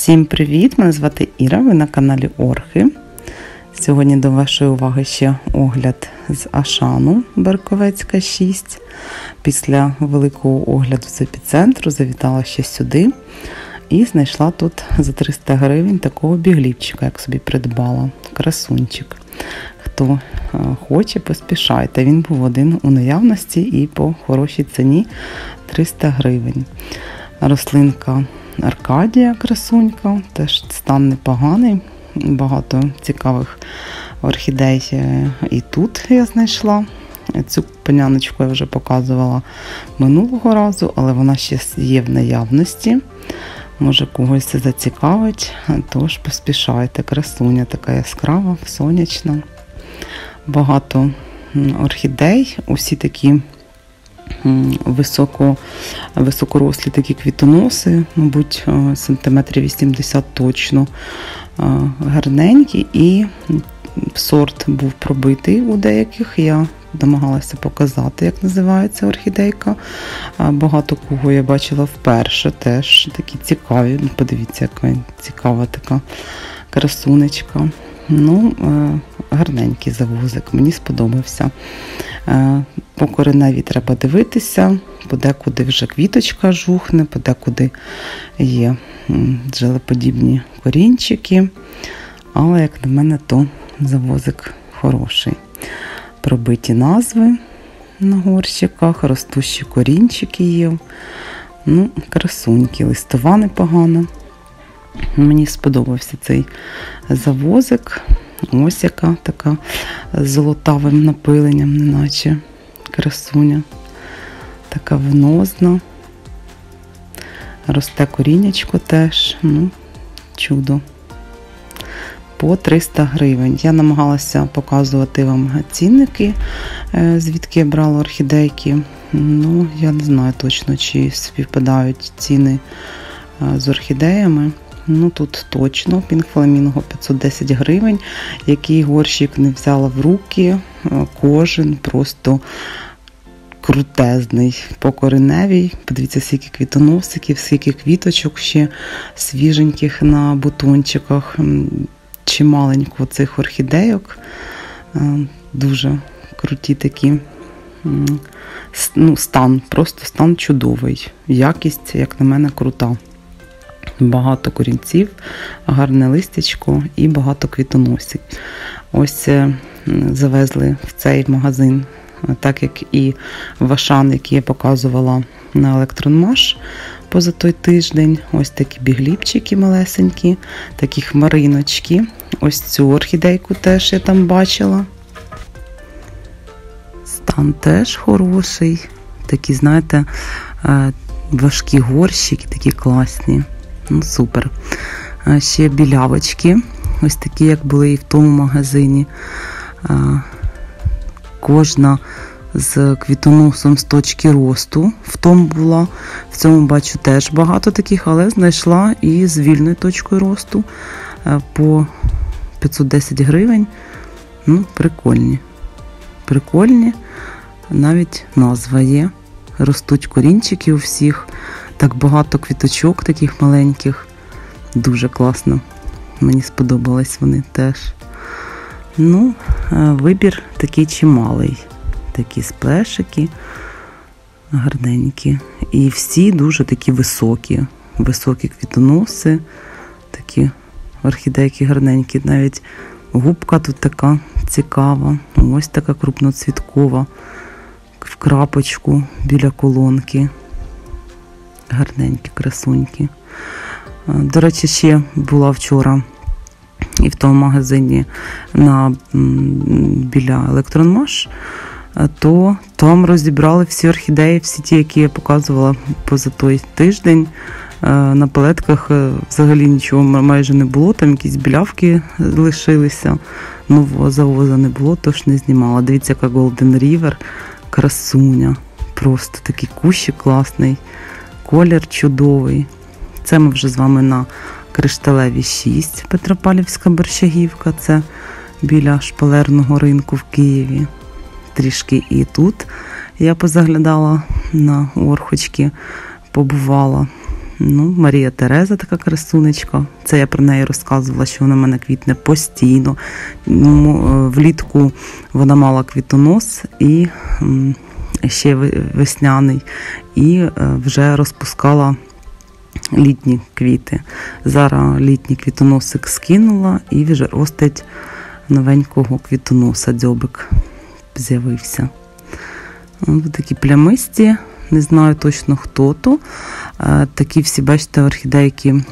Всім привіт! Мене звати Іра, ви на каналі Орхи. Сьогодні до вашої уваги ще огляд з Ашану Берковецька 6. Після великого огляду з епіцентру завітала ще сюди і знайшла тут за 300 гривень такого біглівчика, як собі придбала. Красунчик. Хто хоче, поспішайте. Він був один у наявності і по хорошій ціні 300 гривень. Рослинка Аркадія, красунька, теж стан непоганий, багато цікавих орхідей і тут я знайшла. Цю паняночку я вже показувала минулого разу, але вона ще є в наявності. Може когось це зацікавить, тож поспішайте. Красуня така яскрава, сонячна. Багато орхідей, усі такі високорослі такі квітоноси, мабуть, сантиметрів 80 точно, гарненькі, і сорт був пробитий у деяких. Я намагалася показати, як називається орхідейка. Багато кого я бачила вперше, теж такі цікаві. Подивіться, яка цікава така красунечка. Гарненький завозик, мені сподобався. По кореневі треба дивитися, подекуди вже квіточка жухне, подекуди є джелеподібні корінчики, але, як на мене, то завозик хороший. Пробиті назви на горщиках, ростущі корінчики є. Красунькі, листова непогана. Мені сподобався цей завозик. Ось яка така з золотавим напиленням, неначе красуня. Така винозна. Росте корінечко теж. Чудо. По 300 гривень. Я намагалася показувати вам цінники, звідки я брала орхідейки. Я не знаю точно, чи співпадають ціни з орхідеями. Тут точно, Пінк Фламінго 510 гривень. Який горщик не взяла в руки, кожен просто крутезний. По кореневій, подивіться, скільки квітоносиків, скільки квіточок ще свіженьких на бутончиках. Чималенько цих орхідейок. Дуже круті такі. Просто стан чудовий. Якість, як на мене, крута. Багато корінців, гарне листячко і багато квітоносів. Ось завезли в цей магазин, так як і в Ашан, який я показувала на Електронмаш поза той тиждень. Ось такі бігліпчики малесенькі, такі хмариночки. Ось цю орхідейку теж я там бачила. Стан теж хороший. Такі, знаєте, важкі горщики, такі класні. Супер. Ще білявочки, ось такі, як були і в тому магазині. Кожна з квітоносом з точки росту в тому була. В цьому бачу теж багато таких, але знайшла і з вільною точкою росту по 510 гривень. Прикольні. Прикольні. Навіть назва є. Ростуть корінчики у всіх. Так багато квіточок таких маленьких. Дуже класно. Мені сподобались вони теж. Вибір такий чималий. Такі сплешики гарненькі. І всі дуже такі високі. Високі квітоноси. Такі орхідейки гарненькі. Навіть губка тут така цікава. Ось така крупноцвіткова. В крапочку біля колонки. Гарненькі, красунькі. До речі, ще була вчора і в тому магазині біля Електронмаш, то там розібрали всі орхідеї, всі ті, які я показувала поза той тиждень. На палетках взагалі нічого майже не було, там якісь білявки лишилися. Нового завоза не було, тож не знімала. Дивіться, яка Golden River, красуня. Просто такий кущик класний. Колір чудовий. Це ми вже з вами на Кришталевій 6, Петропавлівська Борщагівка. Це біля шпалерного ринку в Києві. Трішки і тут я позаглядала на орхочки, побувала. Марія Тереза, така красунечка. Це я про неї розказувала, що вона в мене квітне постійно. Влітку вона мала квітонос і ще весняний, і вже розпускала літні квіти. Зараз літній квітоносик скинула і вже ростить новенького квітоноса, дзьобик з'явився. Ось такі плямисті, не знаю точно хто то. Такі всі, бачите, орхідейки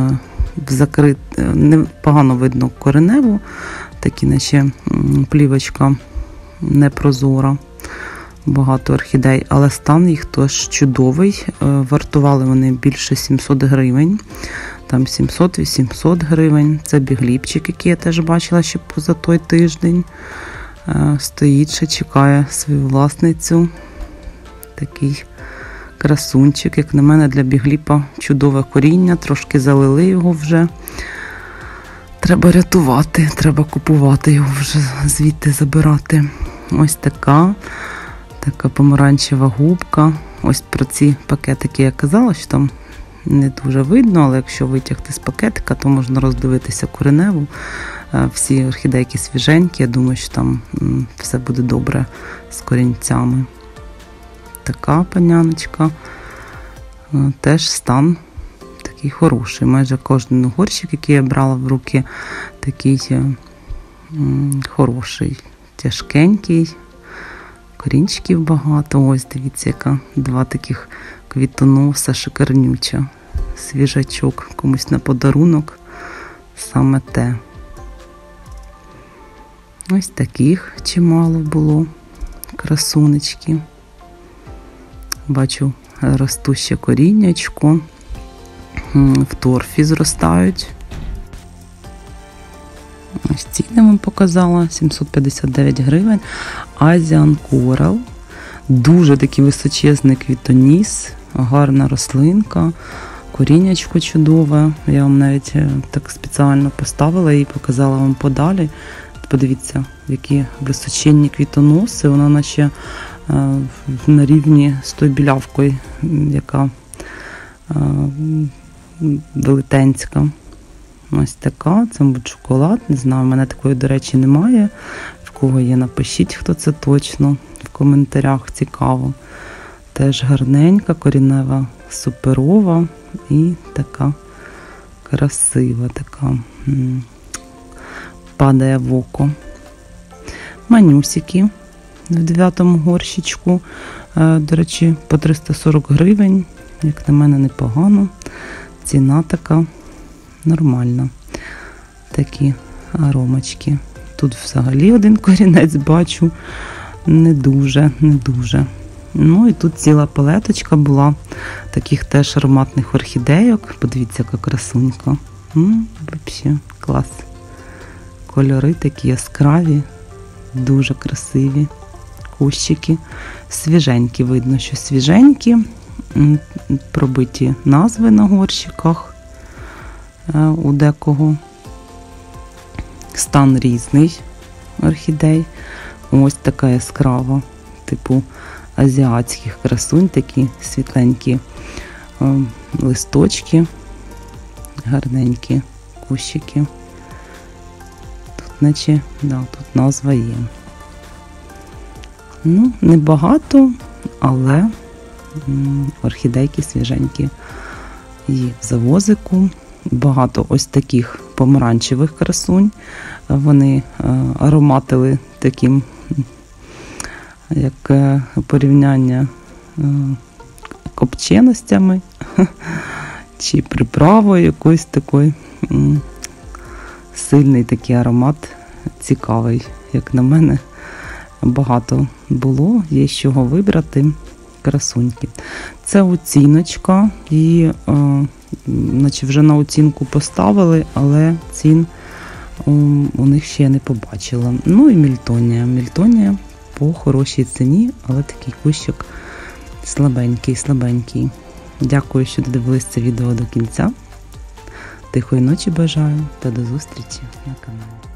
непогано видно кореневу, такі наче плівочка непрозора. Багато орхідей, але стан їх теж чудовий. Вартували вони більше 700 гривень. Там 700-800 гривень. Це бігліпчик, який я теж бачила ще поза той тиждень. Стоїть, ще чекає свою власницю. Такий красунчик, як на мене, для бігліпа чудове коріння. Трошки залили його вже. Треба рятувати, треба купувати його вже, звідти забирати. Ось така помаранчева губка. Ось про ці пакетики я казала, що там не дуже видно, але якщо витягти з пакетика, то можна роздивитися кореневу. Всі орхідейки свіженькі, я думаю, що там все буде добре з корінцями. Така паняночка. Теж стан такий хороший. Майже кожен горщик, який я брала в руки, такий хороший, тяжкенький. Корінчиків багато. Ось, дивіться, яка два таких квітоноса, шикарнюча. Свіжачок комусь на подарунок. Саме те. Ось таких чимало було. Красунечки. Бачу ростуще коріннячко. В торфі зростають. Ось ціни вам показала. 759 гривень. Asian Coral. Дуже такий височезний квітоніс. Гарна рослинка. Коріннячко чудове. Я вам навіть так спеціально поставила і показала вам подалі. Подивіться, які височенні квітоноси. Вона наче на рівні з тою білявкою, яка велетенська. Ось така, це мабуть шоколад, не знаю, в мене такої, до речі, немає. В кого є, напишіть, хто це точно, в коментарях, цікаво. Теж гарненька, корінева, суперова і така красива, така падає в око. Манюсики в 9-му горщичку, до речі, по 340 гривень, як на мене, непогано. Ціна така нормальна. Такі аромочки. Тут взагалі один корінець бачу. Не дуже. Ну і тут ціла палеточка була таких теж ароматних орхідейок. Подивіться, яка красунька. Взагалі клас. Кольори такі яскраві, дуже красиві. Кущики. Свіженькі, видно, що свіженькі. Пробиті назви на горщиках. У декого стан різний орхідей. Ось така яскрава, типу азіатських красунь, такі світленькі листочки, гарненькі кущики. Тут наче, тут назва є. Ну, небагато, але орхідейки свіженькі є в завозику. Багато ось таких помаранчевих красунь. Вони ароматили таким, як порівняння копченостями чи приправою якоюсь такою. Сильний такий аромат, цікавий, як на мене. Багато було, є з чого вибрати. Красуньки. Це оціночка, її наче вже на оцінку поставили, але цін у них ще не побачила. Ну і Мільтонія. Мільтонія по хорошій ціні, але такий кущик слабенький. Дякую, що додивились це відео до кінця. Тихої ночі бажаю та до зустрічі на каналі.